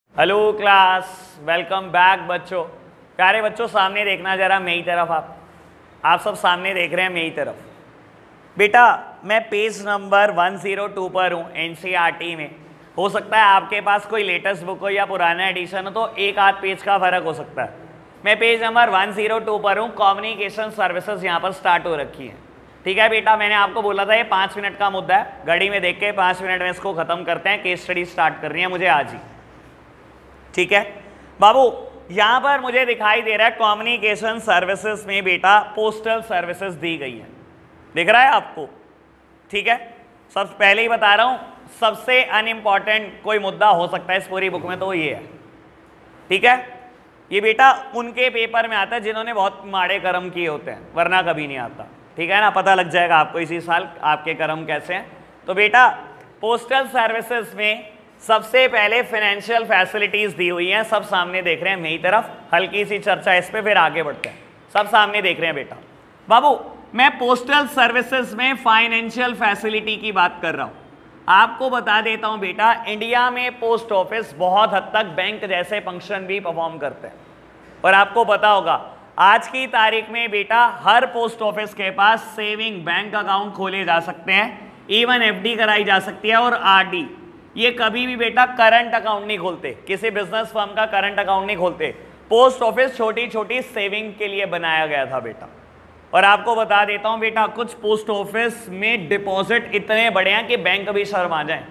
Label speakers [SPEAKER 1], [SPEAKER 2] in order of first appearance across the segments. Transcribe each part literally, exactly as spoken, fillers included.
[SPEAKER 1] Hello class, welcome back बच्चों। प्यारे बच्चों, सामने देखना जरा मेरी तरफ। आप आप सब सामने देख रहे हैं मेरी तरफ। बेटा मैं पेज नंबर एक सौ दो पर हूँ एनसीईआरटी में। हो सकता है आपके पास कोई लेटेस्ट बुक हो या पुराना एडिशन हो, तो एक आध पेज का फर्क हो सकता है। मैं पेज नंबर एक सौ दो पर हूँ। कम्युनिकेशन सर्विसेज यहाँ पर स्टार्ट हो रखी है। ठीक है बेटा, मैंने आपको बोला था ये पाँच मिनट का मुद्दा है। घड़ी में देख के पाँच मिनट में इसको खत्म करते हैं। केस स्टडी स्टार्ट करनी है मुझे आज ही। ठीक है बाबू, यहां पर मुझे दिखाई दे रहा है कम्युनिकेशन सर्विसेज में बेटा पोस्टल सर्विसेज दी गई है। दिख रहा है आपको? ठीक है, सबसे पहले ही बता रहा हूं, सबसे अनइम्पॉर्टेंट कोई मुद्दा हो सकता है इस पूरी बुक में तो ये है। ठीक है, ये बेटा उनके पेपर में आता है जिन्होंने बहुत माड़े कर्म किए होते हैं, वरना कभी नहीं आता। ठीक है ना, पता लग जाएगा आपको इसी साल आपके कर्म कैसे हैं। तो बेटा पोस्टल सर्विसेज में सबसे पहले फाइनेंशियल फैसिलिटीज दी हुई हैं। सब सामने देख रहे हैं मेरी तरफ। हल्की सी चर्चा इस पे, फिर आगे बढ़ते हैं। सब सामने देख रहे हैं बेटा। बाबू मैं पोस्टल सर्विसेज में फाइनेंशियल फैसिलिटी की बात कर रहा हूं। आपको बता देता हूं बेटा, इंडिया में पोस्ट ऑफिस बहुत हद तक बैंक जैसे फंक्शन भी परफॉर्म करते हैं। और आपको पता होगा आज की तारीख में बेटा हर पोस्ट ऑफिस के पास सेविंग बैंक अकाउंट खोले जा सकते हैं, इवन एफडी कराई जा सकती है और आरडी। ये कभी भी बेटा करंट अकाउंट नहीं खोलते, किसी बिजनेस फर्म का करंट अकाउंट नहीं खोलते। पोस्ट ऑफिस छोटी छोटी सेविंग के लिए बनाया गया था बेटा। और आपको बता देता हूं बेटा, कुछ पोस्ट ऑफिस में डिपॉजिट इतने बड़े हैं कि बैंक भी शर्मा जाए।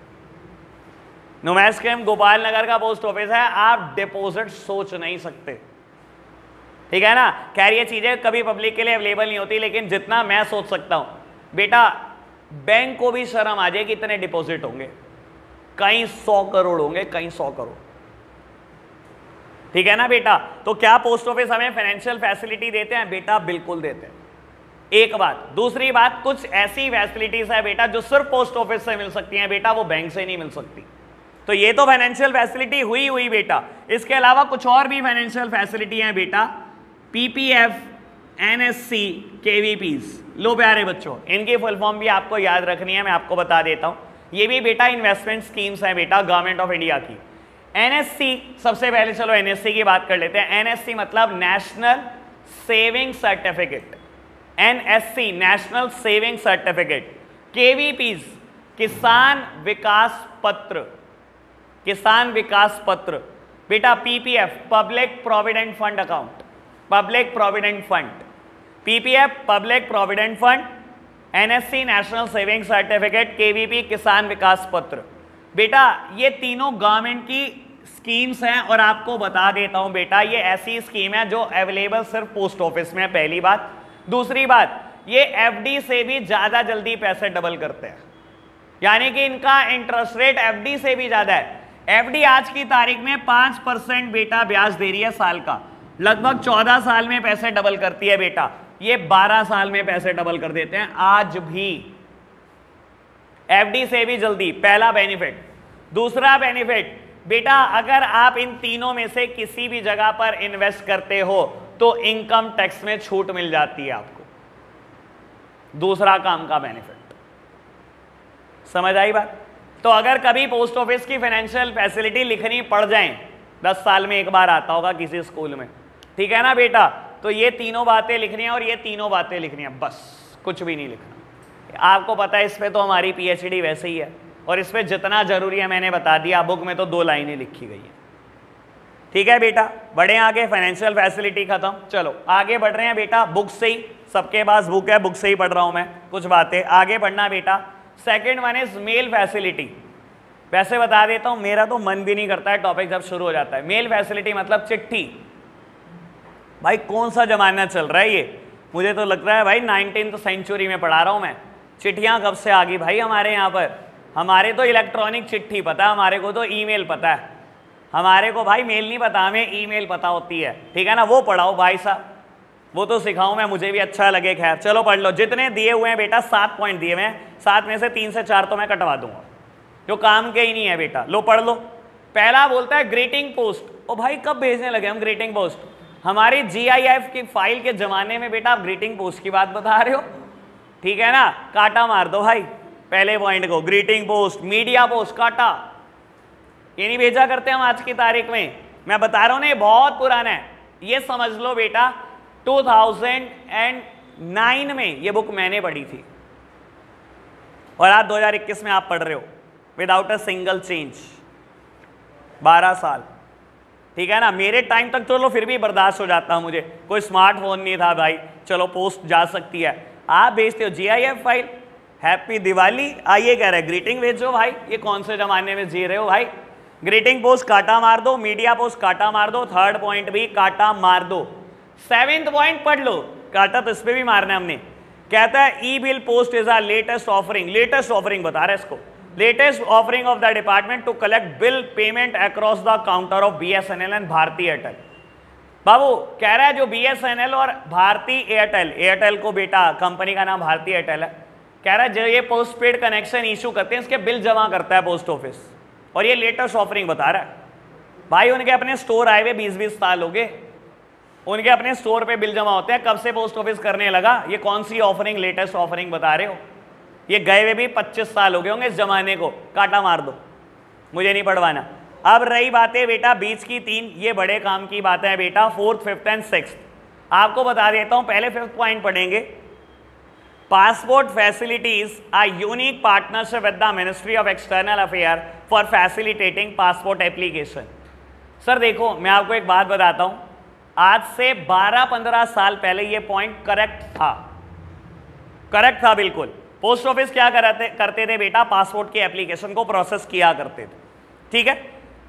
[SPEAKER 1] नुमैसकेम गोपाल नगर का पोस्ट ऑफिस है, आप डिपॉजिट सोच नहीं सकते। ठीक है ना, खैर ये चीजें कभी पब्लिक के लिए अवेलेबल नहीं होती, लेकिन जितना मैं सोच सकता हूं बेटा, बैंक को भी शर्म आ जाए कि इतने डिपॉजिट होंगे। कई सौ करोड़ होंगे, कई सौ करोड़। ठीक है ना बेटा। तो क्या पोस्ट ऑफिस हमें फाइनेंशियल फैसिलिटी देते हैं? बेटा बिल्कुल देते हैं। एक बात। दूसरी बात, कुछ ऐसी फैसिलिटीज है बेटा जो सिर्फ पोस्ट ऑफिस से मिल सकती हैं बेटा, वो बैंक से नहीं मिल सकती। तो ये तो फाइनेंशियल फैसिलिटी हुई हुई बेटा। इसके अलावा कुछ और भी फाइनेंशियल फैसिलिटी है बेटा, पीपीएफ, एनएससी, केवीपीज। लो प्यारे बच्चों, इनकी फुल फॉर्म भी आपको याद रखनी है, मैं आपको बता देता हूं। ये भी बेटा इन्वेस्टमेंट स्कीम्स हैं बेटा गवर्नमेंट ऑफ इंडिया की। एनएससी, सबसे पहले चलो एनएससी की बात कर लेते हैं। एनएससी मतलब national saving certificate. NSC national saving certificate. KVPs Kisan Vikas Patra. Kisan Vikas Patra बेटा। PPF public provident fund account, public provident fund. PPF public provident fund, NSC national saving certificate, KVP Kisan Vikas Patra. बेटा ये तीनों गवर्नमेंट की स्कीम्स हैं। और आपको बता देता हूं बेटा, ये ऐसी स्कीम है जो अवेलेबल सिर्फ पोस्ट ऑफिस में है, पहली बात। दूसरी बात, ये एफडी से भी ज्यादा जल्दी पैसे डबल करते हैं, यानी कि इनका इंटरेस्ट रेट एफडी से भी ज्यादा है। एफडी आज की तारीख में पांच परसेंट बेटा ब्याज दे रही है साल का। लगभग चौदह साल में पैसे डबल करती है बेटा। ये बारह साल में पैसे डबल कर देते हैं आज भी, एफडी से भी जल्दी। पहला बेनिफिट। दूसरा बेनिफिट बेटा, अगर आप इन तीनों में से किसी भी जगह पर इन्वेस्ट करते हो तो इनकम टैक्स में छूट मिल जाती है आपको। दूसरा काम का बेनिफिट। समझ आई बात? तो अगर कभी पोस्ट ऑफिस की फाइनेंशियल फैसिलिटी लिखनी पड़ जाए, दस साल में एक बार आता होगा किसी स्कूल में, ठीक है ना बेटा, तो ये तीनों बातें लिखनी है और ये तीनों बातें लिखनी है, बस कुछ भी नहीं लिखना। आपको पता है इस पे तो हमारी पीएचडी वैसे ही है, और इस पे जितना जरूरी है मैंने बता दिया। बुक में तो दो लाइनें लिखी गई है। ठीक है बेटा, बढ़े आगे। फाइनेंशियल फैसिलिटी खत्म, चलो आगे बढ़ रहे हैं बेटा। बुक से ही, सबके पास बुक है, बुक से ही पढ़ रहा हूं मैं कुछ बातें। आगे बढ़ना बेटा। Second one is mail facility. वैसे बता देता हूं, मेरा तो मन भी नहीं करता है टॉपिक जब शुरू हो जाता है। मेल फैसिलिटी मतलब चिट्ठी। भाई कौन सा जमाना चल रहा है ये? मुझे तो लगता है भाई नाइनटीन्थ सेंचुरी में पढ़ा रहा हूं मैं। चिट्ठियां कब से आ गई भाई हमारे यहाँ पर? हमारे तो इलेक्ट्रॉनिक चिट्ठी पता है, हमारे को तो ईमेल पता है। हमारे को भाई मेल नहीं पता, हमें ईमेल पता होती है। ठीक है ना, वो पढ़ाओ भाई साहब, वो तो सिखाऊं मैं, मुझे भी अच्छा लगे। खैर चलो पढ़ लो। जितने दिए हुए हैं बेटा, सात पॉइंट दिए हुए हैं, सात में से तीन से चार तो मैं कटवा दूंगा, जो काम के ही नहीं है बेटा। लो पढ़ लो। पहला बोलता है ग्रीटिंग पोस्ट। ओ भाई कब भेजने लगे हम ग्रीटिंग पोस्ट? हमारी जीआईएफ की फाइल के जमाने में बेटा आप ग्रीटिंग पोस्ट की बात बता रहे हो? ठीक है ना, काटा मार दो भाई पहले पॉइंट को। ग्रीटिंग पोस्ट, मीडिया पोस्ट, काटा। ये नहीं भेजा करते हम आज की तारीख में, मैं बता रहा हूं ना ये बहुत पुराना है। ये समझ लो बेटा दो हज़ार नौ में ये बुक मैंने पढ़ी थी और आज दो हज़ार इक्कीस में आप पढ़ रहे हो विदाउट अ सिंगल चेंज। बारह साल, ठीक है ना। मेरे टाइम तक चलो फिर भी बर्दाश्त हो जाता मुझे, कोई स्मार्टफोन नहीं था भाई, चलो पोस्ट जा सकती है। आप भेजते हो G I F file, happy Diwali आइए कह रहे ग्रीटिंग भेजो भाई। ये कौन से जमाने में जी रहे हो भाई। ग्रीटिंग पोस्ट काटा मार दो, मीडिया पोस्ट काटा मार दो, थर्ड पॉइंट भी काटा मार दो, सेवेंथ पॉइंट पढ़ लो, काटा तो इस पे भी मारना है हमने। कहता है e bill post is are latest offering, latest offering बता रहा है इसको, latest offering of the department to collect bill payment across the counter of B S N L and Bharti Airtel. बाबू कह रहा है जो बी एस एन एल और भारती एयरटेल, एयरटेल को बेटा कंपनी का नाम भारती एयरटेल है, कह रहा है जो ये पोस्ट पेड कनेक्शन इशू करते हैं इसके बिल जमा करता है पोस्ट ऑफिस, और ये लेटेस्ट ऑफरिंग बता रहा है। भाई उनके अपने स्टोर आए हुए बीस बीस साल हो गए, उनके अपने स्टोर पे बिल जमा होते हैं, कब से पोस्ट ऑफिस करने लगा। ये कौन सी ऑफरिंग लेटेस्ट ऑफरिंग बता रहे हो। ये गए हुए भी पच्चीस साल हो गए होंगे इस जमाने को, काटा मार दो, मुझे नहीं पढ़वाना। अब रही बातें बेटा बीच की तीन, ये बड़े काम की बातें हैं बेटा, फोर्थ फिफ्थ एंड सिक्स्थ। आपको बता देता हूं, पहले फिफ्थ पॉइंट पढ़ेंगे। Passport facilities are unique partnership with the ministry of external affair for facilitating passport application. Sir देखो मैं आपको एक बात बताता हूं, आज से बारह पंद्रह साल पहले ये पॉइंट करेक्ट था, करेक्ट था बिल्कुल। पोस्ट ऑफिस क्या करते करते थे बेटा, पासपोर्ट की एप्लीकेशन को प्रोसेस किया करते थे, ठीक है।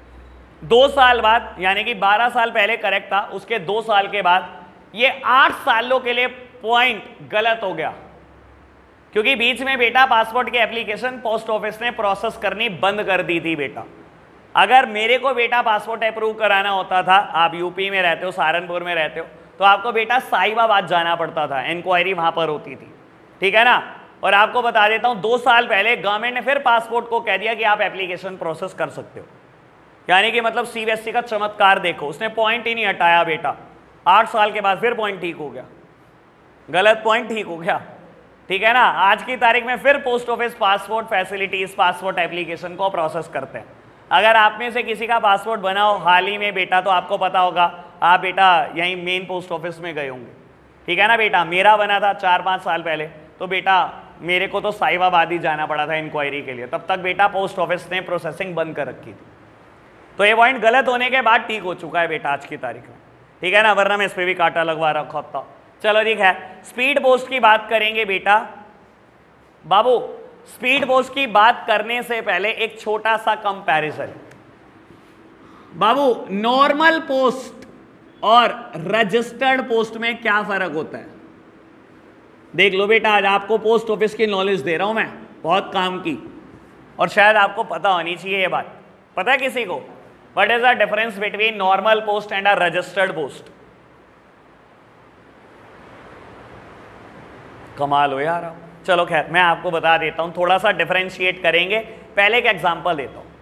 [SPEAKER 1] दो साल बाद यानी कि बारह साल पहले करेक्ट था, उसके दो साल के बाद ये आठ सालों के लिए पॉइंट गलत हो गया, क्योंकि बीच में बेटा पासपोर्ट की एप्लीकेशन पोस्ट ऑफिस ने प्रोसेस करनी बंद कर दी थी बेटा। अगर मेरे को बेटा पासपोर्ट अप्रूव कराना होता था, आप यूपी में रहते हो, सहारनपुर में रहते हो, तो आपको बेटा साहिबाबाद जाना पड़ता था, इंक्वायरी वहां पर होती थी, ठीक है ना। और आपको बता देता हूं दो साल पहले गवर्नमेंट ने फिर पासपोर्ट को कह दिया कि आप एप्लीकेशन प्रोसेस कर सकते हो, यानी कि मतलब सी बी एस ई का चमत्कार देखो, उसने पॉइंट ही नहीं हटाया बेटा। आठ साल के बाद फिर पॉइंट ठीक हो गया, गलत पॉइंट ठीक हो गया, ठीक है ना। आज की तारीख में फिर post office passport facilities passport application को प्रोसेस करते हैं। अगर आप में से किसी का पासपोर्ट बना हो हाल ही में बेटा, तो आपको पता होगा, आप बेटा यहीं मेन पोस्ट ऑफिस में गए होंगे, ठीक है ना बेटा। मेरा बना था चार पाँच साल पहले, तो बेटा मेरे को तो साहिबाबाद ही जाना पड़ा था इंक्वायरी के लिए, तब तक बेटा पोस्ट ऑफिस ने प्रोसेसिंग बंद कर रखी थी। तो ये पॉइंट गलत होने के बाद ठीक हो चुका है बेटा आज की तारीख में, ठीक है ना, वरना मैं इस पर भी कांटा लगवा रखा था। चलो ठीक है, स्पीड पोस्ट की बात करेंगे बेटा। बाबू स्पीड पोस्ट की बात करने से पहले एक छोटा सा कंपैरिजन। बाबू नॉर्मल पोस्ट और रजिस्टर्ड पोस्ट में क्या फर्क होता है, देख लो बेटा। आज आपको पोस्ट ऑफिस की नॉलेज दे रहा हूं मैं, बहुत काम की, और शायद आपको पता होनी चाहिए ये बात। पता है किसी को what is the difference between normal post and a registered post? कमाल हो यार। चलो खैर मैं आपको बता देता हूं, थोड़ा सा डिफरेंशिएट करेंगे। पहले एक एग्जांपल देता हूं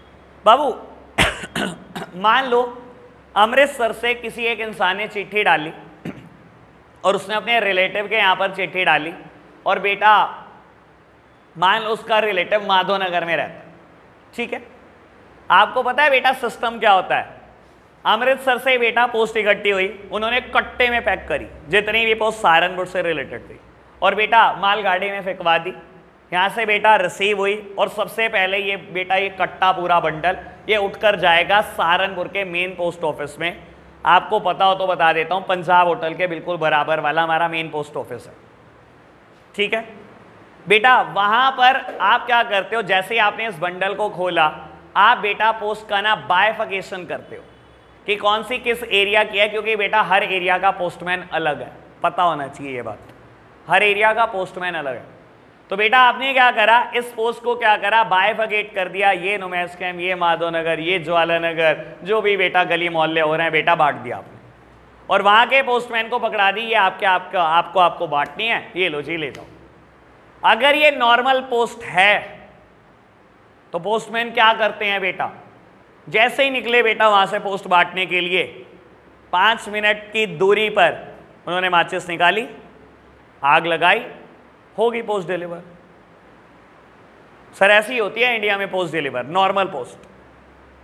[SPEAKER 1] बाबू। मान लो अमृतसर से किसी एक इंसान ने चिट्ठी डाली और उसने अपने रिलेटिव के यहाँ पर चिट्ठी डाली, और बेटा मान लो उसका रिलेटिव माधोनगर में रहता है, ठीक है। आपको पता है बेटा सिस्टम क्या होता है, अमृतसर से बेटा पोस्ट इकट्ठी हुई, उन्होंने कट्टे में पैक करी जितनी भी पोस्ट सहारनपुर से रिलेटेड थी, और बेटा मालगाड़ी में फेंकवा दी। यहाँ से बेटा रिसीव हुई, और सबसे पहले ये बेटा ये कट्टा पूरा बंडल ये उठकर जाएगा सहारनपुर के मेन पोस्ट ऑफिस में। आपको पता हो तो बता देता हूँ, पंजाब होटल के बिल्कुल बराबर वाला हमारा मेन पोस्ट ऑफिस है, ठीक है बेटा। वहाँ पर आप क्या करते हो, जैसे ही आपने इस बंडल को खोला, आप बेटा पोस्ट का ना बाइफिकेशन करते हो कि कौन सी किस एरिया की है, क्योंकि बेटा हर एरिया का पोस्टमैन अलग है, पता होना चाहिए ये बात, हर एरिया का पोस्टमैन अलग है। तो बेटा आपने क्या करा, इस पोस्ट को क्या करा, बाइफिकेट कर दिया, ये नुमैस कैम्प, ये माधोनगर, ये ज्वालानगर, जो भी बेटा गली मोहल्ले हो रहे हैं बेटा बांट दिया आपने, और वहां के पोस्टमैन को पकड़ा दी, ये आपके आपका आपको आपको बांटनी है, ये लो जी ले जाओ। अगर ये नॉर्मल पोस्ट है तो पोस्टमैन क्या करते हैं बेटा, जैसे ही निकले बेटा वहां से पोस्ट बांटने के लिए, पांच मिनट की दूरी पर उन्होंने माचिस निकाली, आग लगाई, होगी पोस्ट डिलीवर। सर ऐसी होती है इंडिया में पोस्ट डिलीवर, नॉर्मल पोस्ट।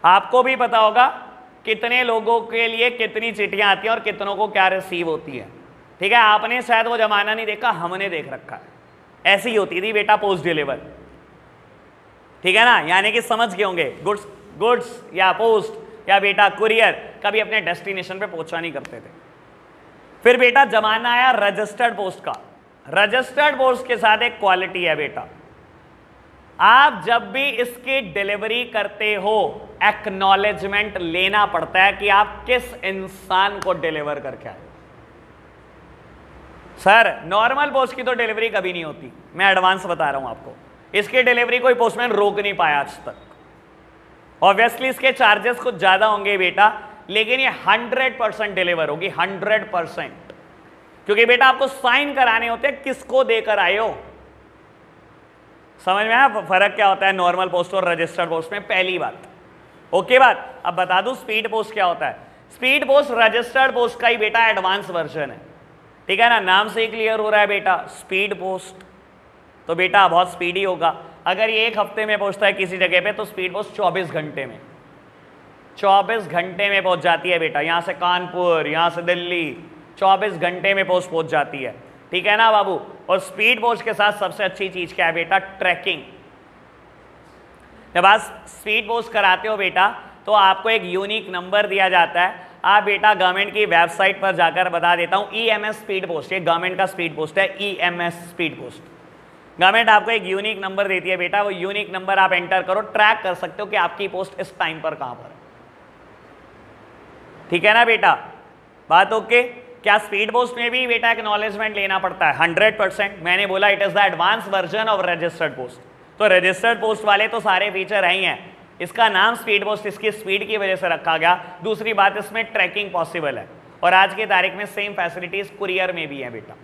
[SPEAKER 1] आपको भी पता होगा कितने लोगों के लिए कितनी चिट्ठियां आती हैं और कितनों को क्या रिसीव होती है, ठीक है। आपने शायद वो जमाना नहीं देखा, हमने देख रखा है। ऐसी ही होती थी बेटा पोस्ट डिलीवर, ठीक है ना, यानी कि समझ गए होंगे, गुड्स गुड्स या पोस्ट या बेटा कुरियर कभी अपने डेस्टिनेशन पे पहुंचा नहीं करते थे। फिर बेटा जमाना आया रजिस्टर्ड पोस्ट का। रजिस्टर्ड पोस्ट के साथ एक क्वालिटी है बेटा, आप जब भी इसकी डिलीवरी करते हो एक्नॉलेजमेंट लेना पड़ता है कि आप किस इंसान को डिलीवर करके आए। सर नॉर्मल पोस्ट की तो डिलीवरी कभी नहीं होती, मैं एडवांस बता रहा हूं आपको। इसकी डिलीवरी कोई पोस्टमैन रोक नहीं पाया आज तक। ऑब्वियसली इसके चार्जेस कुछ ज्यादा होंगे बेटा, लेकिन ये हंड्रेड परसेंट डिलीवर होगी, हंड्रेड परसेंट, क्योंकि बेटा आपको साइन कराने होते हैं किसको देकर आए हो। समझ में आया फर्क क्या होता है नॉर्मल पोस्ट और रजिस्टर्ड पोस्ट में? पहली बात। ओके बात। अब बता दूं स्पीड पोस्ट क्या होता है। स्पीड पोस्ट रजिस्टर्ड पोस्ट का ही बेटा एडवांस वर्जन है, ठीक है ना, नाम से ही क्लियर हो रहा है बेटा स्पीड पोस्ट, तो बेटा बहुत स्पीडी होगा। अगर ये एक हफ्ते में पहुंचता है किसी जगह पे तो स्पीड पोस्ट चौबीस घंटे में चौबीस घंटे में पहुंच जाती है बेटा। यहां से कानपुर, यहां से दिल्ली, चौबीस घंटे में पोस्ट पहुंच जाती है, ठीक है ना बाबू। और स्पीड पोस्ट के साथ सबसे अच्छी चीज क्या है बेटा? ट्रैकिंग। जब आप स्पीड पोस्ट कराते हो बेटा तो आपको एक यूनिक नंबर दिया जाता है। आप बेटा गवर्नमेंट की वेबसाइट पर जाकर बता देता हूं, E M S speed post, ये गवर्नमेंट का स्पीड पोस्ट है, E M S speed post. Government आपको एक यूनिक नंबर देती है बेटा, वो यूनिक नंबर आप एंटर करो, ट्रैक कर सकते हो कि आपकी पोस्ट इस टाइम पर कहां पर है, ठीक है ना बेटा। बात ओके। क्या स्पीड पोस्ट में भी बेटा एक्नॉलेजमेंट लेना पड़ता है? Hundred percent. मैंने बोला it is the advance version of registered post. तो रजिस्टर्ड पोस्ट वाले तो सारे फीचर है ही हैं। इसका नाम स्पीड पोस्ट इसकी स्पीड की वजह से रखा गया। दूसरी बात इसमें ट्रैकिंग पॉसिबल है, और आज की तारीख में सेम फैसिलिटीज कुरियर में भी है बेटा,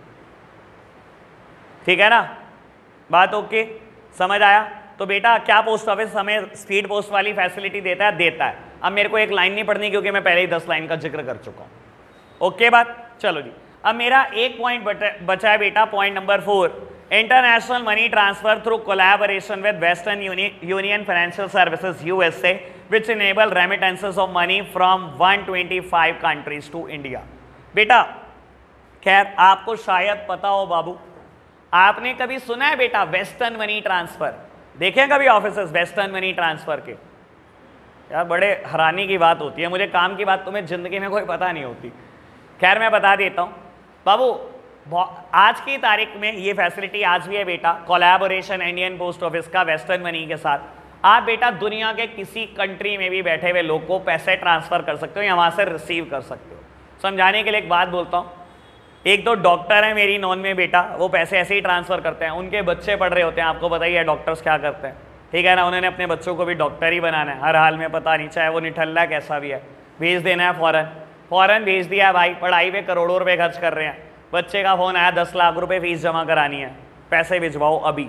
[SPEAKER 1] ठीक है ना। बात ओके, समझ आया? तो बेटा क्या पोस्ट ऑफिस हमें स्पीड पोस्ट वाली फैसिलिटी देता है? देता है। अब मेरे को एक लाइन नहीं पढ़नी क्योंकि मैं पहले ही दस लाइन का जिक्र कर चुका हूं। ओके बात, चलो जी। अब मेरा एक पॉइंट बचा है बेटा, point number four, international money transfer through collaboration with western union financial services USA which enable remittances of money from one hundred twenty five countries to India. बेटा खैर आपको शायद पता हो बाबू, आपने कभी सुना है बेटा वेस्टर्न मनी ट्रांसफर? देखे कभी ऑफिसर्स वेस्टर्न मनी ट्रांसफर के? यार बड़े हैरानी की बात होती है, मुझे काम की बात तुम्हें जिंदगी में कोई पता नहीं होती। खैर मैं बता देता हूं बाबू, आज की तारीख में ये फैसिलिटी आज भी है बेटा, कोलैबोरेशन इंडियन पोस्ट ऑफिस का वेस्टर्न मनी के साथ। आप बेटा दुनिया के किसी कंट्री में भी बैठे हुए लोग को पैसे ट्रांसफर कर सकते हो या वहां से रिसीव कर सकते हो। समझाने के लिए एक बात बोलता हूं, एक दो डॉक्टर हैं मेरी नॉन में बेटा, वो पैसे ऐसे ही ट्रांसफर करते हैं, उनके बच्चे पढ़ रहे होते हैं। आपको बताइए डॉक्टर्स क्या करते हैं, ठीक है ना, उन्होंने अपने बच्चों को भी डॉक्टर ही बनाना है हर हाल में, पता नहीं चाहे वो निठल्ला कैसा भी है, भेज देना है फौरन फौरन भेज दिया भाई। पढ़ाई पे करोड़ों रुपए खर्च कर रहे हैं, बच्चे का फोन आया दस लाख रुपए फीस जमा करानी है, पैसे भिजवाओ अभी।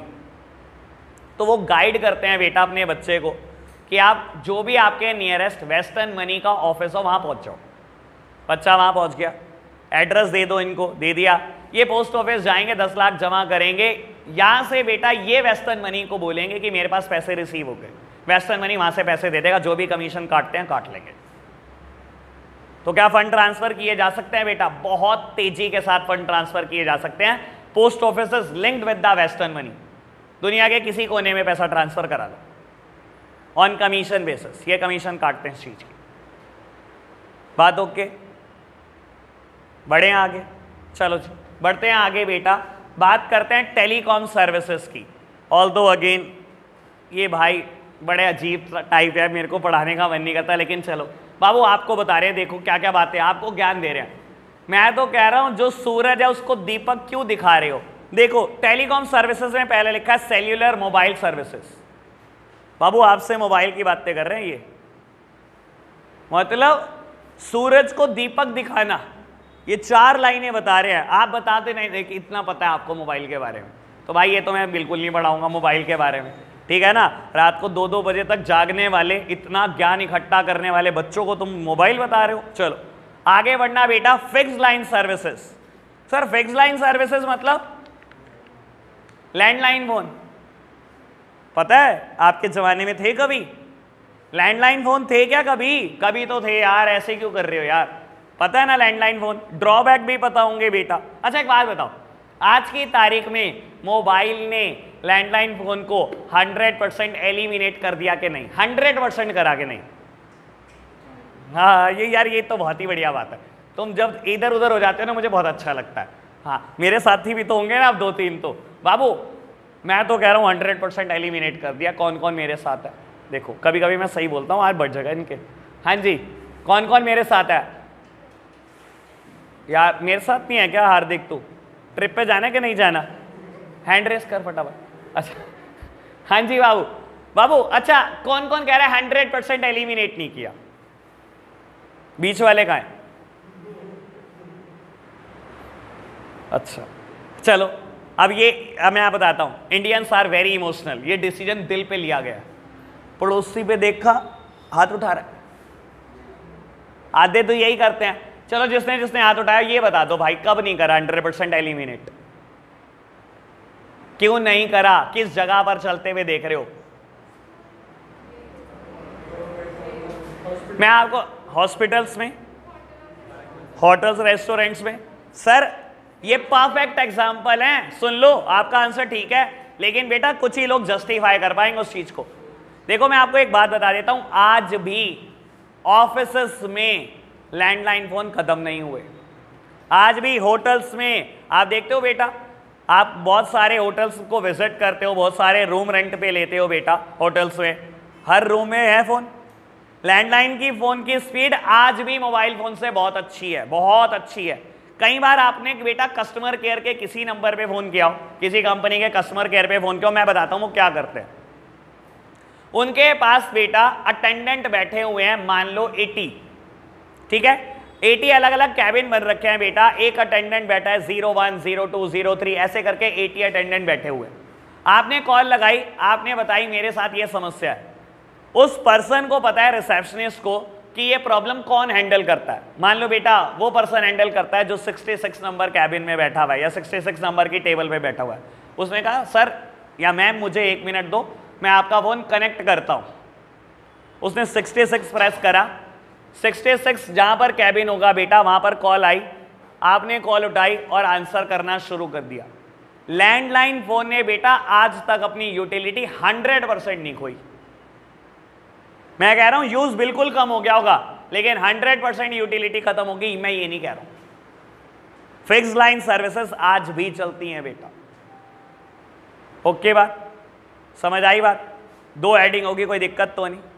[SPEAKER 1] तो वो गाइड करते हैं बेटा अपने बच्चे को कि आप जो भी आपके नियरेस्ट वेस्टर्न मनी का ऑफिस हो वहां पहुंच जाओ। बच्चा वहां पहुंच गया, एड्रेस दे दो इनको, दे दिया, ये पोस्ट ऑफिस जाएंगे, दस लाख जमा करेंगे, यहां से बेटा ये वेस्टर्न मनी को बोलेंगे कि मेरे पास पैसे रिसीव हो गए। वेस्टर्न मनी वहां से पैसे दे देगा, जो भी कमीशन काटते हैं काट लेंगे। तो क्या फंड ट्रांसफर किए जा सकते हैं बेटा? बहुत तेजी के साथ फंड ट्रांसफर किए जा सकते हैं। Post office linked with the western money, दुनिया के किसी कोने में पैसा ट्रांसफर करा लो ऑन कमीशन बेसिस, ये कमीशन काटते हैं इस चीज की। बात ओके, बढ़े आगे, चलो जी बढ़ते हैं आगे बेटा। बात करते हैं टेलीकॉम सर्विसेज की। ऑल्दो अगेन ये भाई बड़े अजीब टाइप है, मेरे को पढ़ाने का मन नहीं करता, लेकिन चलो बाबू आपको बता रहे हैं, देखो क्या क्या बातें आपको ज्ञान दे रहे हैं। मैं तो कह रहा हूं जो सूरज है उसको दीपक क्यों दिखा रहे हो? देखो टेलीकॉम सर्विसेज में पहले लिखा है सेल्यूलर मोबाइल सर्विसेज। बाबू आपसे मोबाइल की बातें कर रहे हैं, ये मतलब सूरज को दीपक दिखाना, ये चार लाइनें बता रहे हैं। आप बताते नहीं, देखिए इतना पता है आपको मोबाइल के बारे में, तो भाई ये तो मैं बिल्कुल नहीं पढ़ाऊंगा मोबाइल के बारे में, ठीक है ना। रात को दो दो बजे तक जागने वाले, इतना ज्ञान इकट्ठा करने वाले बच्चों को तुम मोबाइल बता रहे हो। चलो आगे बढ़ना बेटा, fix line services. Sir fix line services मतलब लैंडलाइन फोन, पता है आपके जमाने में थे कभी? लैंडलाइन फोन थे क्या कभी? कभी तो थे यार, ऐसे क्यों कर रहे हो यार? पता है ना लैंडलाइन फोन, ड्रॉबैक भी पता होंगे बेटा। अच्छा एक बात बताओ, आज की तारीख में मोबाइल ने लैंडलाइन फोन को हंड्रेड परसेंट एलिमिनेट कर दिया कि नहीं? हंड्रेड परसेंट करा के नहीं? हाँ ये यार ये तो बहुत ही बढ़िया बात है। तुम जब इधर उधर हो जाते हो ना मुझे बहुत अच्छा लगता है। हाँ मेरे साथी भी तो होंगे ना, आप दो तीन तो। बाबू मैं तो कह रहा हूँ हंड्रेड परसेंट एलिमिनेट कर दिया। कौन कौन मेरे साथ है? देखो कभी कभी मैं सही बोलता हूँ, आज बढ़ जाएगा इनके। हाँ जी कौन कौन मेरे साथ है? यार मेरे साथ नहीं है क्या हार्दिक? तू ट्रिप पे जाना कि नहीं जाना? हैंड रेस कर फटाफट। अच्छा हाँ जी बाबू बाबू अच्छा कौन कौन कह रहा है हंड्रेड परसेंट एलिमिनेट नहीं किया? बीच वाले कहाँ है? अच्छा चलो अब ये अब मैं आप बताता हूँ, इंडियंस आर वेरी इमोशनल। ये डिसीजन दिल पे लिया गया। पड़ोसी पे देखा हाथ उठा रहा है, आधे तो यही करते हैं। चलो जिसने जिसने हाथ उठाया ये बता दो भाई कब नहीं करा हंड्रेड परसेंट एलिमिनेट? क्यों नहीं करा? किस जगह पर चलते हुए देख रहे हो? मैं आपको हॉस्पिटल्स में, होटल्स, रेस्टोरेंट्स में। सर ये परफेक्ट एग्जांपल है, सुन लो आपका आंसर ठीक है, लेकिन बेटा कुछ ही लोग जस्टिफाई कर पाएंगे उस चीज को। देखो मैं आपको एक बात बता देता हूं, आज भी ऑफिसेस में लैंडलाइन फोन खत्म नहीं हुए। आज भी होटल्स में आप देखते हो बेटा, आप बहुत सारे होटल्स को विजिट करते हो, बहुत सारे रूम रेंट पे लेते हो बेटा होटल्स में, हर रूम में है फोन। लैंडलाइन की फोन की स्पीड आज भी मोबाइल फोन से बहुत अच्छी है, बहुत अच्छी है। कई बार आपने बेटा कस्टमर केयर के किसी नंबर पे फोन किया हो, किसी कंपनी के कस्टमर केयर पे फोन किया हो, मैं बताता हूं वो क्या करते हैं। उनके पास बेटा अटेंडेंट बैठे हुए हैं, मान लो एटी, ठीक है, एटी अलग अलग कैबिन बन रखे हैं बेटा। एक अटेंडेंट बैठा है zero one zero two zero three ऐसे करके एटी अटेंडेंट बैठे हुए। आपने कॉल लगाई, आपने बताई मेरे साथ ये समस्या है। उस पर्सन को पता है, रिसेप्शनिस्ट को, कि ये प्रॉब्लम कौन हैंडल करता है। मान लो बेटा वो पर्सन हैंडल करता है जो सिक्सटी सिक्स नंबर कैबिन में बैठा हुआ है या सिक्सटी सिक्स नंबर की टेबल पे बैठा हुआ है। उसने कहा सर या मैम मुझे एक मिनट दो, मैं आपका फोन कनेक्ट करता हूं। उसने सिक्सटी सिक्स प्रेस करा, सिक्सटी सिक्स जहां पर कैबिन होगा बेटा वहां पर कॉल आई, आपने कॉल उठाई और आंसर करना शुरू कर दिया। लैंडलाइन फोन ने बेटा आज तक अपनी यूटिलिटी हंड्रेड परसेंट नहीं खोई। मैं कह रहा हूं यूज बिल्कुल कम हो गया होगा, लेकिन हंड्रेड परसेंट यूटिलिटी खत्म होगी मैं ये नहीं कह रहा हूं। फिक्स लाइन सर्विसेज आज भी चलती हैं बेटा। ओके बात समझ आई? बात दो एडिंग होगी, कोई दिक्कत तो नहीं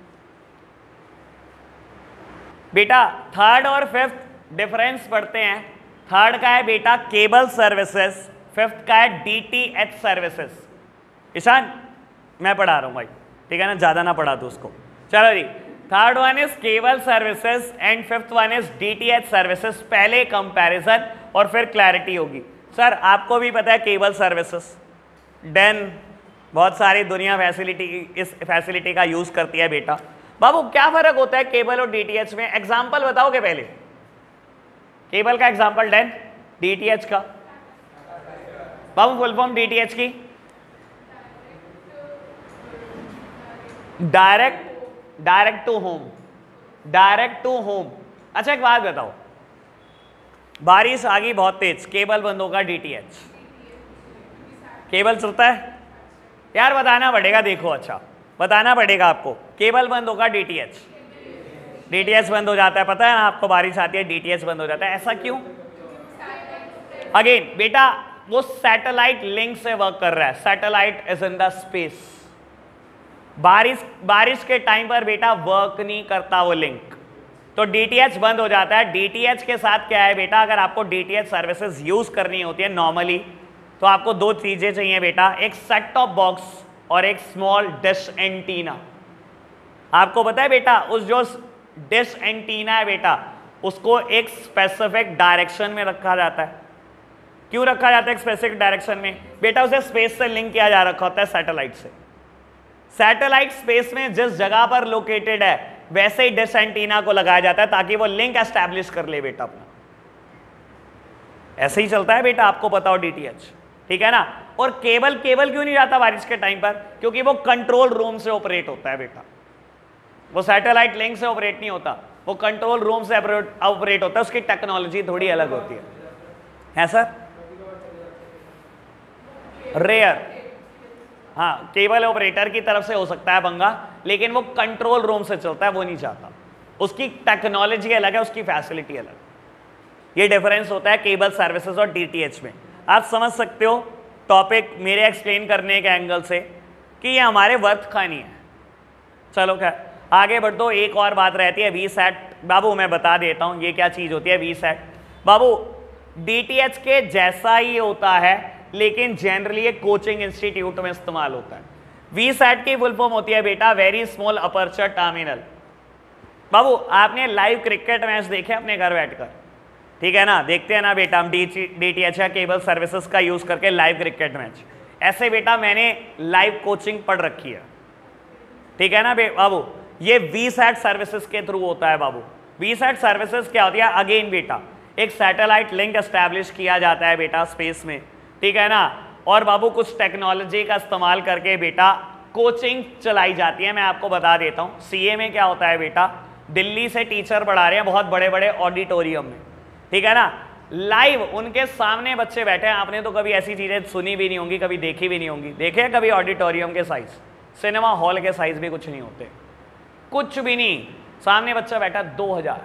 [SPEAKER 1] बेटा। थर्ड और फिफ्थ डिफरेंस पढ़ते हैं। थर्ड का है बेटा केबल सर्विसेज, फिफ्थ का है डीटीएच सर्विसेज। ईशान मैं पढ़ा रहा हूं भाई, ठीक है ना, ज्यादा ना पढ़ा दो उसको। चलो जी, third one is cable services and fifth one is DTH services. पहले कंपैरिजन और फिर क्लैरिटी होगी। सर आपको भी पता है केबल सर्विसेज, देन बहुत सारी दुनिया फैसिलिटी इस फैसिलिटी का यूज करती है बेटा। बाबू क्या फर्क होता है केबल और डीटीएच में? एग्जांपल बताओगे पहले? केबल का एग्जांपल, देन डीटीएच का। बाबू फुल फॉर्म डीटीएच की? Direct direct to home, direct to home. अच्छा एक बात बताओ, बारिश आ गई बहुत तेज, केबल बंद होगा, डीटीएच केबल चलता है? यार बताना पड़ेगा, देखो अच्छा बताना पड़ेगा आपको, केबल बंद होगा, डीटीएच डीटीएच बंद हो जाता है। पता है ना आपको, बारिश आती है डीटीएच बंद हो जाता है। ऐसा क्यों? अगेन बेटा वो सैटेलाइट लिंक से वर्क कर रहा है। Satellite is in the space. बारिश बारिश के टाइम पर बेटा वर्क नहीं करता वो लिंक, तो डीटीएच बंद हो जाता है। डीटीएच के साथ क्या है बेटा, अगर आपको डीटीएच सर्विसेज यूज करनी होती है नॉर्मली, तो आपको दो चीजें चाहिए बेटा, एक सेट टॉप बॉक्स और एक स्मॉल डिश एंटीना। आपको पता है बेटा उस जो डिश एंटीना है बेटा, उसको एक स्पेसिफिक डायरेक्शन में रखा जाता है। क्यों रखा जाता है एक स्पेसिफिक डायरेक्शन में? बेटा उसे स्पेस से लिंक किया जा रखा होता है, सैटेलाइट से। सैटेलाइट स्पेस में जिस जगह पर लोकेटेड है वैसे ही डिश एंटीना को लगाया जाता है ताकि वो लिंक एस्टैब्लिश कर ले बेटा अपना। ऐसे ही चलता है बेटा, आपको पता हो डीटीएच, ठीक है ना। और केबल केबल क्यों नहीं जाता बारिश के टाइम पर? क्योंकि वो कंट्रोल रूम से ऑपरेट होता है बेटा। वो सैटेलाइट लिंक से ऑपरेट नहीं होता, वो कंट्रोल रूम से ऑपरेट होता है, उसकी टेक्नोलॉजी थोड़ी अलग होती है, है सर? रेयर, हाँ, केबल ऑपरेटर की तरफ से हो सकता है पंगा, लेकिन वो कंट्रोल रूम से चलता है, वो नहीं चाहता, उसकी टेक्नोलॉजी अलग है, उसकी फैसिलिटी अलग। ये डिफरेंस होता है केबल सर्विसेज और डीटीएच में। आप समझ सकते हो टॉपिक मेरे एक्सप्लेन करने के एंगल से कि ये हमारे वर्थ का नहीं है। चलो खैर आगे बढ़ दो। एक और बात रहती है वी सैट। बाबू मैं बता देता हूँ ये क्या चीज़ होती है वी सैट। बाबू डीटीएच के जैसा ही होता है, लेकिन जनरली एक कोचिंग इंस्टीट्यूट में इस्तेमाल होता है। वी सैट की फुल फॉर्म होती है बेटा वेरी स्मॉल अपर्चर टर्मिनल। बाबू आपने लाइव क्रिकेट मैच देखे अपने घर बैठकर, ठीक है ना? देखते हैं ना बेटा हम डीटीएच या केबल सर्विसेज का यूज करके लाइव क्रिकेट मैच। ऐसे बेटा मैंने लाइव कोचिंग पढ़ रखी है, ठीक है ना बाबू? ये वी सैट सर्विसेज के थ्रू होता है बाबू। वी सैट सर्विसेज क्या होती है? अगेन बेटा एक सैटेलाइट लिंक एस्टैब्लिश किया जाता है बेटा स्पेस में, ठीक है ना? और बाबू कुछ टेक्नोलॉजी का इस्तेमाल करके बेटा कोचिंग चलाई जाती है। मैं आपको बता देता हूँ सीए में क्या होता है बेटा, दिल्ली से टीचर पढ़ा रहे हैं बहुत बड़े बड़े ऑडिटोरियम में, ठीक है ना? लाइव उनके सामने बच्चे बैठे हैं। आपने तो कभी ऐसी चीजें सुनी भी नहीं होंगी, कभी देखी भी नहीं होंगी। देखे कभी ऑडिटोरियम के साइज, सिनेमा हॉल के साइज भी कुछ नहीं होते, कुछ भी नहीं। सामने बच्चा बैठा दो हजार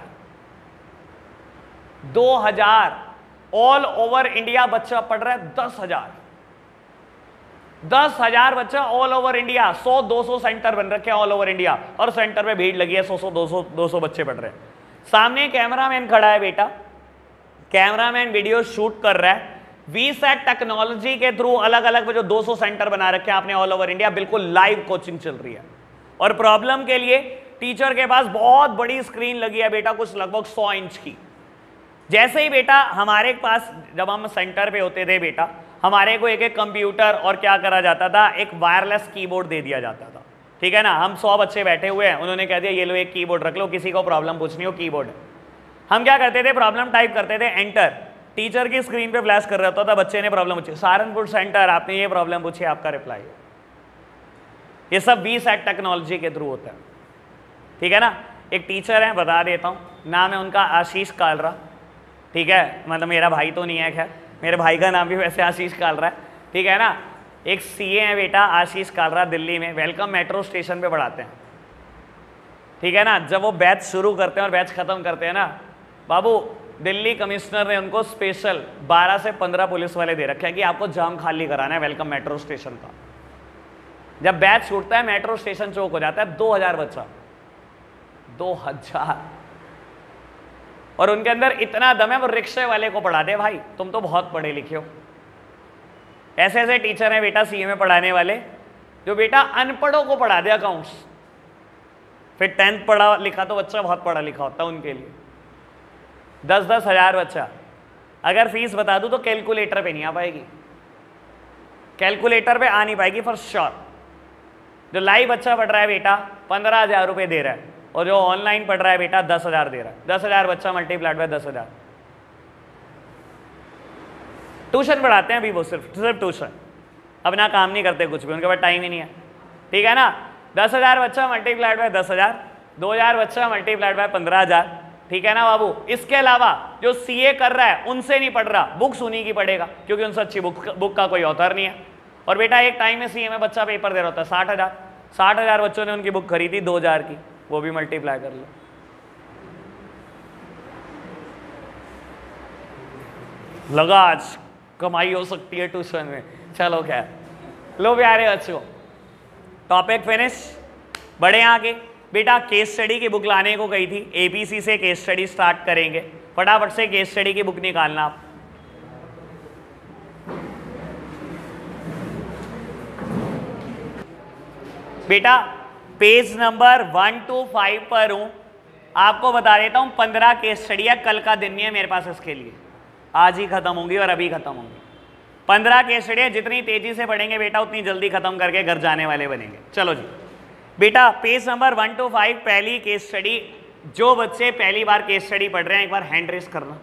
[SPEAKER 1] दो हजार ऑल ओवर इंडिया बच्चा पढ़ रहा है। दस हजार दस हजार बच्चा ऑल ओवर इंडिया, सौ दो सौ सेंटर बन रखे हैं ऑल ओवर इंडिया, और सेंटर पे भीड़ लगी है, सौ सौ दो सौ दो सौ बच्चे पढ़ रहे हैं। सामने कैमरामैन खड़ा है बेटा, कैमरामैन वीडियो शूट कर रहा है। वी सैट टेक्नोलॉजी के थ्रू अलग अलग जो दो सौ सेंटर बना रखे हैं आपने ऑल ओवर इंडिया, बिल्कुल लाइव कोचिंग चल रही है। और प्रॉब्लम के लिए टीचर के पास बहुत बड़ी स्क्रीन लगी है बेटा, कुछ लगभग सौ इंच की। जैसे ही बेटा हमारे पास जब हम सेंटर पे होते थे बेटा, हमारे को एक एक कंप्यूटर और क्या करा जाता था, एक वायरलेस कीबोर्ड दे दिया जाता था, ठीक है ना? हम सौ बच्चे बैठे हुए हैं, उन्होंने कह दिया ये लो एक कीबोर्ड रख लो, किसी को प्रॉब्लम पूछनी हो कीबोर्ड। हम क्या करते थे, प्रॉब्लम टाइप करते थे, एंटर, टीचर की स्क्रीन पे फ्लैश कर रहा होता था, बच्चे ने प्रॉब्लम पूछी, सहारनपुर सेंटर आपने ये प्रॉब्लम पूछी, आपका रिप्लाई। ये सब वी सैट टेक्नोलॉजी के थ्रू होता है, ठीक है ना? एक टीचर है, बता देता हूँ, नाम है उनका आशीष कालरा, ठीक है? मतलब मेरा भाई तो नहीं है, खैर मेरे भाई का नाम भी वैसे आशीष कालरा है, ठीक है ना? एक सीए है बेटा आशीष कालरा, दिल्ली में वेलकम मेट्रो स्टेशन पे पढ़ाते हैं, ठीक है ना? जब वो बैच शुरू करते हैं और बैच खत्म करते हैं ना बाबू, दिल्ली कमिश्नर ने उनको स्पेशल बारह से पंद्रह पुलिस वाले दे रखे हैं कि आपको जाम खाली कराना है वेलकम मेट्रो स्टेशन का। जब बैच छूटता है मेट्रो स्टेशन चौक हो जाता है, दो हजार बच्चा, दो हजार और उनके अंदर इतना दम है वो रिक्शे वाले को पढ़ा दे। भाई तुम तो बहुत पढ़े लिखे हो। ऐसे ऐसे टीचर हैं बेटा सीए में पढ़ाने वाले जो बेटा अनपढ़ों को पढ़ा दे अकाउंट्स। फिर टेंथ पढ़ा लिखा तो बच्चा बहुत पढ़ा लिखा होता है उनके लिए। दस दस हजार बच्चा, अगर फीस बता दूं तो कैलकुलेटर पे नहीं आ पाएगी, कैलकुलेटर पे आ नहीं पाएगी फॉर श्योर। जो लाइव बच्चा पढ़ रहा है बेटा पंद्रह हजार रुपये दे रहा है, और जो ऑनलाइन पढ़ रहा है बेटा दस हजार दे रहा है। दस हजार बच्चा मल्टीप्लाइड बाय दस हजार। ट्यूशन पढ़ाते हैं अभी वो, सिर्फ सिर्फ ट्यूशन, अपना काम नहीं करते कुछ भी, उनके पास टाइम ही नहीं है, ठीक है ना? दस हजार बच्चा मल्टीप्लाइड बाय दस हजार, दो हजार बच्चा मल्टीप्लाइड बाय पंद्रह हजार, ठीक है ना बाबू? इसके अलावा जो सीए कर रहा है उनसे नहीं पढ़ रहा, बुक्स उन्हीं की पढ़ेगा, क्योंकि उनसे अच्छी बुक बुक का कोई ऑथर नहीं है। और बेटा एक टाइम में सीए में बच्चा पेपर दे रहा होता है साठ हजार साठ हजार बच्चों ने उनकी बुक खरीदी दो हजार की, वो भी मल्टीप्लाई कर लो। लगा आज कमाई हो सकती है ट्यूशन में। चलो क्या, लो प्यारे बच्चों टॉपिक फिनिश, बड़े आगे। बेटा केस स्टडी की बुक लाने को कही थी, एपीसी से केस स्टडी स्टार्ट करेंगे। फटाफट से केस स्टडी की बुक निकालना आप। बेटा page number one two five पर हूं, आपको बता देता हूं पंद्रह केस स्टडी है, कल का दिन नहीं है मेरे पास इसके लिए, आज ही खत्म होंगी और अभी खत्म होंगी। पंद्रह केस स्टडी है, जितनी तेजी से पढ़ेंगे बेटा उतनी जल्दी खत्म करके घर जाने वाले बनेंगे। चलो जी बेटा page number one two five, पहली केस स्टडी। जो बच्चे पहली बार केस स्टडी पढ़ रहे हैं एक बार हैंड रेस करना,